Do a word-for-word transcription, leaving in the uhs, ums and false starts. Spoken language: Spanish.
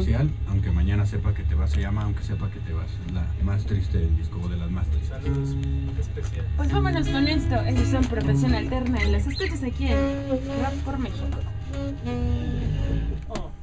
especial, aunque mañana sepa que te vas, se llama Aunque sepa que te vas, es la más triste del disco, o de las más tristes. Saludos especiales. Pues vámonos con esto. Ellos son Profesión Alterna y los escuchas aquí en Rap por México. Oh.